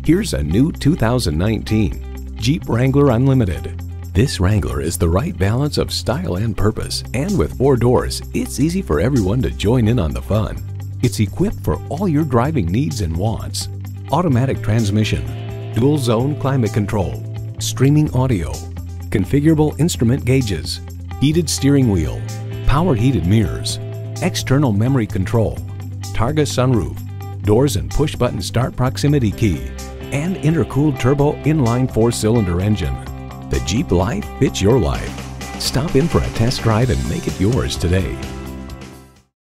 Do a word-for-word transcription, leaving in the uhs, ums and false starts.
Here's a new two thousand nineteen Jeep Wrangler Unlimited. This Wrangler is the right balance of style and purpose, and with four doors, it's easy for everyone to join in on the fun. It's equipped for all your driving needs and wants. Automatic transmission, dual zone climate control, streaming audio, configurable instrument gauges, heated steering wheel, power heated mirrors, external memory control, Targa sunroof, doors and push button start proximity key, and intercooled turbo inline four-cylinder engine. The Jeep life fits your life. Stop in for a test drive and make it yours today.